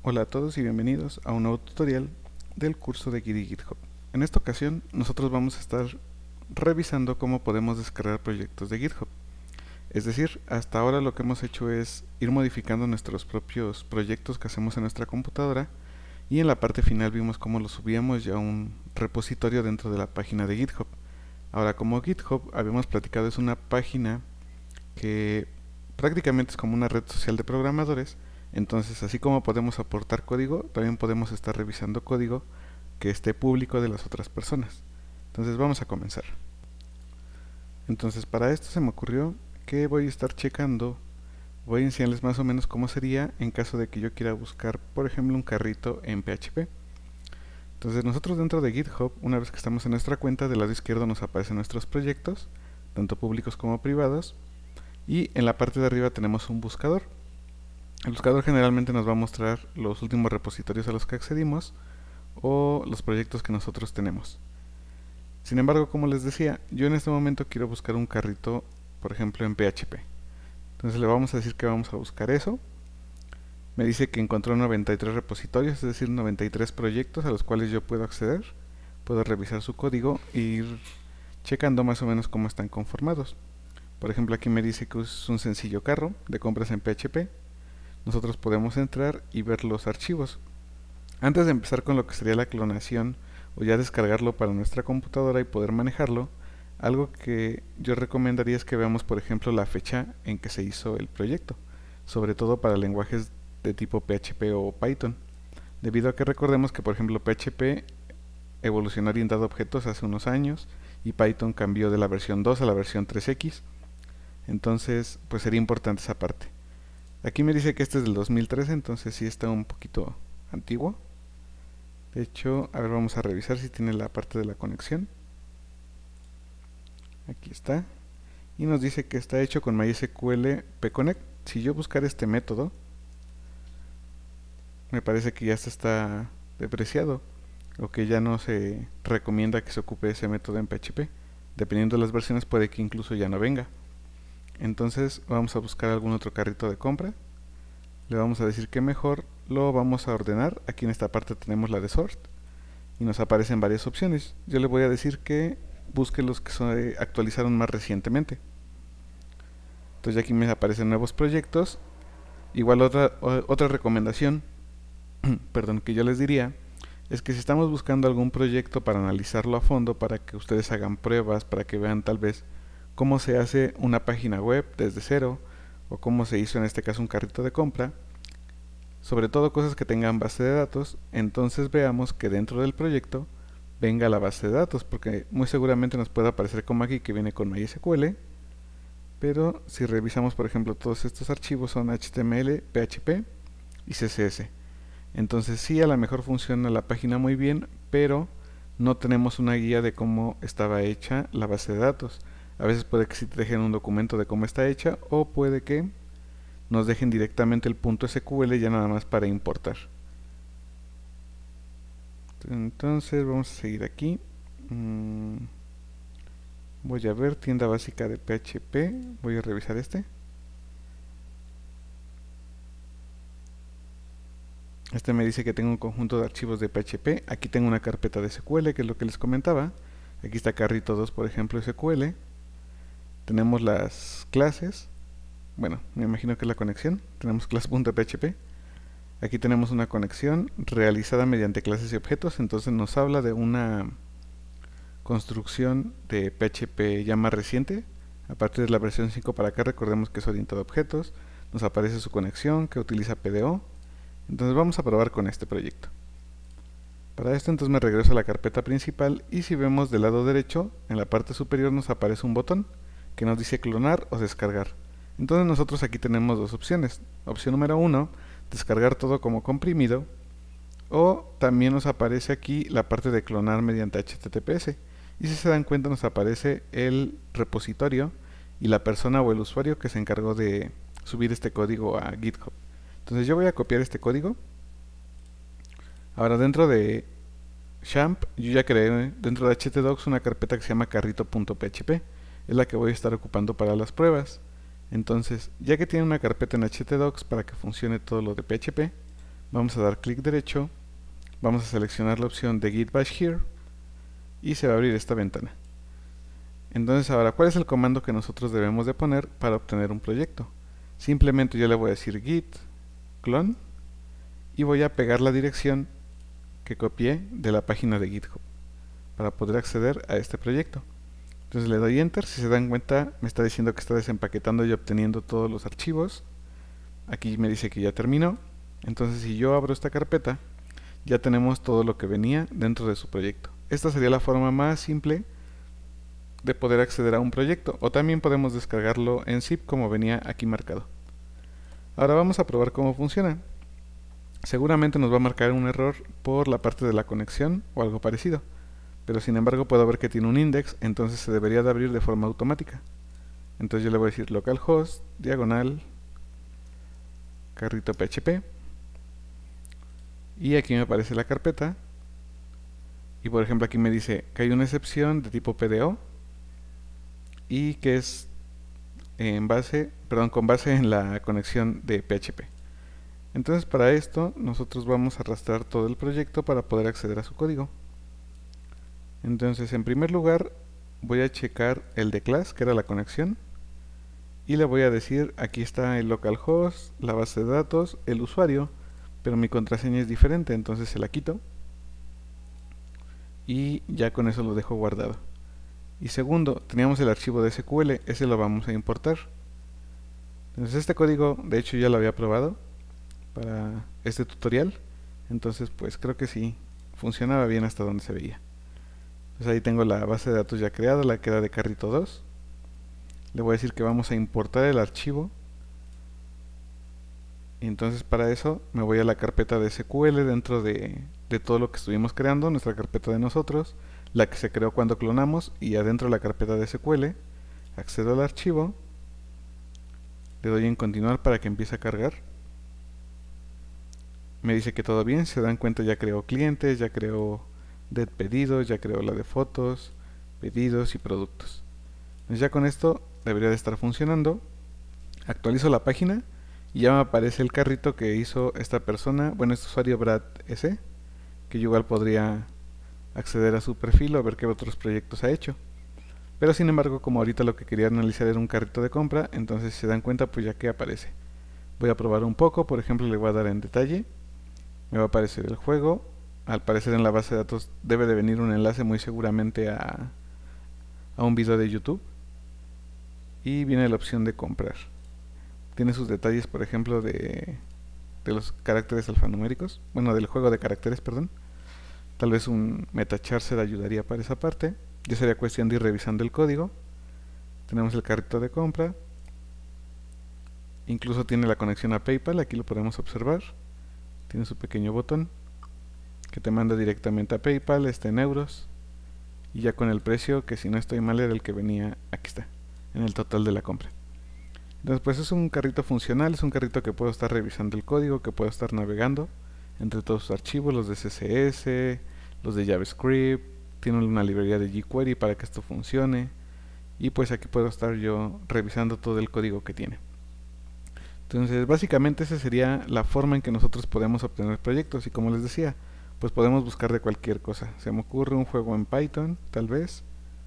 Hola a todos y bienvenidos a un nuevo tutorial del curso de Git y GitHub. En esta ocasión nosotros vamos a estar revisando cómo podemos descargar proyectos de GitHub. Es decir, hasta ahora lo que hemos hecho es ir modificando nuestros propios proyectos que hacemos en nuestra computadora y en la parte final vimos cómo los subíamos ya a un repositorio dentro de la página de GitHub. Ahora, como GitHub habíamos platicado, es una página que prácticamente es como una red social de programadores. Entonces, así como podemos aportar código, también podemos estar revisando código que esté público de las otras personas. Entonces vamos a comenzar. Entonces para esto se me ocurrió que voy a estar checando, voy a enseñarles más o menos cómo sería en caso de que yo quiera buscar, por ejemplo, un carrito en PHP. Entonces nosotros dentro de GitHub, una vez que estamos en nuestra cuenta, del lado izquierdo nos aparecen nuestros proyectos, tanto públicos como privados, y en la parte de arriba tenemos un buscador. El buscador generalmente nos va a mostrar los últimos repositorios a los que accedimos o los proyectos que nosotros tenemos. Sin embargo, como les decía, yo en este momento quiero buscar un carrito, por ejemplo, en PHP. Entonces le vamos a decir que vamos a buscar eso. Me dice que encontró 93 repositorios, es decir, 93 proyectos a los cuales yo puedo acceder. Puedo revisar su código e ir checando más o menos cómo están conformados. Por ejemplo, aquí me dice que es un sencillo carro de compras en PHP. Nosotros podemos entrar y ver los archivos. Antes de empezar con lo que sería la clonación o ya descargarlo para nuestra computadora y poder manejarlo, algo que yo recomendaría es que veamos, por ejemplo, la fecha en que se hizo el proyecto, sobre todo para lenguajes de tipo PHP o Python, debido a que recordemos que, por ejemplo, PHP evolucionó orientado a objetos hace unos años y Python cambió de la versión 2 a la versión 3X. Entonces, pues sería importante esa parte. Aquí me dice que este es del 2013, entonces sí está un poquito antiguo. De hecho, a ver, vamos a revisar si tiene la parte de la conexión. Aquí está. Y nos dice que está hecho con MySQL pconnect. Si yo buscar este método, me parece que ya se está depreciado o que ya no se recomienda que se ocupe ese método en PHP. Dependiendo de las versiones puede que incluso ya no venga. Entonces vamos a buscar algún otro carrito de compra. Le vamos a decir que mejor lo vamos a ordenar. Aquí en esta parte tenemos la de sort y nos aparecen varias opciones. Yo le voy a decir que busque los que se actualizaron más recientemente. Entonces aquí me aparecen nuevos proyectos. Igual otra recomendación, perdón, que yo les diría es que si estamos buscando algún proyecto para analizarlo a fondo, para que ustedes hagan pruebas, para que vean tal vez cómo se hace una página web desde cero o cómo se hizo en este caso un carrito de compra, sobre todo cosas que tengan base de datos, entonces veamos que dentro del proyecto venga la base de datos, porque muy seguramente nos puede aparecer como aquí que viene con MySQL, pero si revisamos, por ejemplo, todos estos archivos son HTML, PHP y CSS. Entonces sí, a lo mejor funciona la página muy bien, pero no tenemos una guía de cómo estaba hecha la base de datos. A veces puede que sí te dejen un documento de cómo está hecha, o puede que nos dejen directamente el punto SQL ya nada más para importar. Entonces vamos a seguir aquí. Voy a ver tienda básica de PHP. Voy a revisar este. Este me dice que tengo un conjunto de archivos de PHP. Aquí tengo una carpeta de SQL, que es lo que les comentaba. Aquí está carrito 2, por ejemplo, SQL. Tenemos las clases. Bueno, me imagino que es la conexión. Tenemos class.php. Aquí tenemos una conexión realizada mediante clases y objetos. Entonces nos habla de una construcción de PHP ya más reciente. A partir de la versión 5 para acá, recordemos que es orientado a objetos. Nos aparece su conexión que utiliza PDO. Entonces vamos a probar con este proyecto. Para esto entonces me regreso a la carpeta principal y si vemos del lado derecho, en la parte superior nos aparece un botón que nos dice clonar o descargar. Entonces nosotros aquí tenemos dos opciones. Opción número 1, descargar todo como comprimido, o también nos aparece aquí la parte de clonar mediante HTTPS. Y si se dan cuenta nos aparece el repositorio y la persona o el usuario que se encargó de subir este código a GitHub. Entonces yo voy a copiar este código. Ahora dentro de Champ yo ya creé dentro de htdocs una carpeta que se llama carrito.php. Es la que voy a estar ocupando para las pruebas. Entonces, ya que tiene una carpeta en htdocs para que funcione todo lo de PHP, Vamos a dar clic derecho, vamos a seleccionar la opción de Git Bash Here y se va a abrir esta ventana. Entonces ahora, ¿cuál es el comando que nosotros debemos de poner para obtener un proyecto? Simplemente yo le voy a decir git clone y voy a pegar la dirección que copié de la página de GitHub para poder acceder a este proyecto. Entonces le doy enter, si se dan cuenta me está diciendo que está desempaquetando y obteniendo todos los archivos. Aquí me dice que ya terminó. Entonces si yo abro esta carpeta, ya tenemos todo lo que venía dentro de su proyecto. Esta sería la forma más simple de poder acceder a un proyecto, o también podemos descargarlo en zip como venía aquí marcado. Ahora vamos a probar cómo funciona. Seguramente nos va a marcar un error por la parte de la conexión o algo parecido, pero sin embargo puedo ver que tiene un index, entonces se debería de abrir de forma automática. Entonces yo le voy a decir localhost diagonal carrito php y aquí me aparece la carpeta y por ejemplo aquí me dice que hay una excepción de tipo PDO y que es con base en la conexión de PHP. Entonces para esto nosotros vamos a arrastrar todo el proyecto para poder acceder a su código. Entonces en primer lugar voy a checar el de class, que era la conexión, y le voy a decir aquí está el localhost, la base de datos, el usuario, pero mi contraseña es diferente, entonces se la quito y ya con eso lo dejo guardado. Y segundo, teníamos el archivo de SQL, ese lo vamos a importar. Entonces este código, de hecho ya lo había probado para este tutorial, entonces pues creo que sí, funcionaba bien hasta donde se veía. Entonces ahí tengo la base de datos ya creada, la que era de carrito 2. Le voy a decir que vamos a importar el archivo. Y entonces para eso me voy a la carpeta de SQL dentro de todo lo que estuvimos creando, nuestra carpeta de nosotros, la que se creó cuando clonamos, y adentro de la carpeta de SQL accedo al archivo, le doy en continuar para que empiece a cargar. Me dice que todo bien, si se dan cuenta ya creó clientes, ya creó de pedidos, ya creó la de fotos, pedidos y productos. Entonces ya con esto debería de estar funcionando. Actualizo la página y ya me aparece el carrito que hizo esta persona, bueno, este usuario Brad S, que yo igual podría acceder a su perfil o ver qué otros proyectos ha hecho. Pero sin embargo, como ahorita lo que quería analizar era un carrito de compra, entonces si se dan cuenta pues ya que aparece. Voy a probar un poco, por ejemplo le voy a dar en detalle, me va a aparecer el juego, al parecer en la base de datos debe de venir un enlace muy seguramente a un video de YouTube y viene la opción de comprar. Tiene sus detalles, por ejemplo, de los caracteres alfanuméricos, bueno, del juego de caracteres, perdón. Tal vez un metacharser ayudaría para esa parte. Ya sería cuestión de ir revisando el código. Tenemos el carrito de compra. Incluso tiene la conexión a PayPal, aquí lo podemos observar. Tiene su pequeño botón que te manda directamente a PayPal, está en euros. Y ya con el precio, que si no estoy mal era el que venía, aquí está, en el total de la compra. Entonces pues es un carrito funcional, es un carrito que puedo estar revisando el código, que puedo estar navegando entre todos sus archivos, los de CSS, los de JavaScript, tiene una librería de jQuery para que esto funcione y pues aquí puedo estar yo revisando todo el código que tiene. Entonces básicamente esa sería la forma en que nosotros podemos obtener proyectos y como les decía, pues podemos buscar de cualquier cosa. Se me ocurre un juego en Python, tal vez,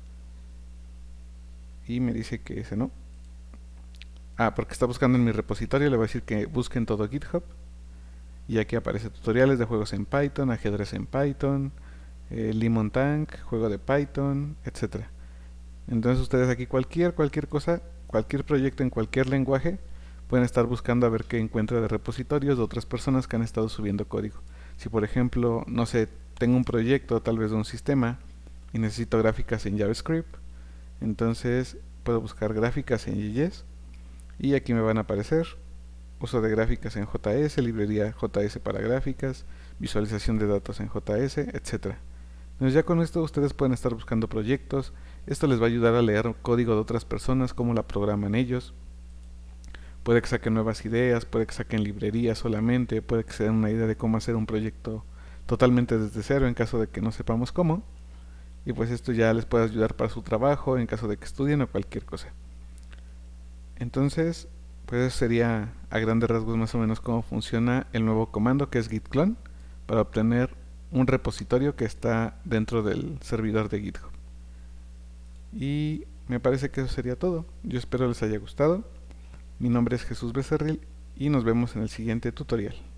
y me dice que ese no. Porque está buscando en mi repositorio, le voy a decir que busque en todo GitHub. Y aquí aparece tutoriales de juegos en Python, ajedrez en Python, Lemon Tank, juego de Python, etcétera. Entonces ustedes aquí cualquier cosa, cualquier proyecto en cualquier lenguaje, pueden estar buscando a ver qué encuentra de repositorios de otras personas que han estado subiendo código. Si por ejemplo, no sé, tengo un proyecto tal vez de un sistema y necesito gráficas en JavaScript, entonces puedo buscar gráficas en JS y aquí me van a aparecer uso de gráficas en JS, librería JS para gráficas, visualización de datos en JS, etcétera. Entonces ya con esto ustedes pueden estar buscando proyectos, esto les va a ayudar a leer código de otras personas, cómo la programan ellos, puede que saquen nuevas ideas, puede que saquen librerías solamente, puede que se den una idea de cómo hacer un proyecto totalmente desde cero en caso de que no sepamos cómo, y pues esto ya les puede ayudar para su trabajo en caso de que estudien o cualquier cosa. Entonces, Pues sería a grandes rasgos más o menos cómo funciona el nuevo comando que es git clone para obtener un repositorio que está dentro del servidor de GitHub. Y me parece que eso sería todo. Yo espero les haya gustado. Mi nombre es Jesús Becerril y nos vemos en el siguiente tutorial.